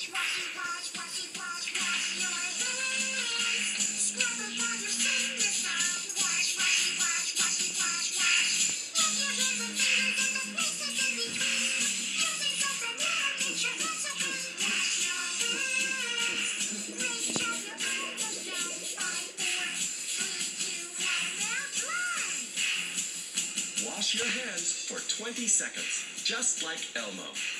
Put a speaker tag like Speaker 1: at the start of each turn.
Speaker 1: Wash your hands for 20 seconds, just like Elmo.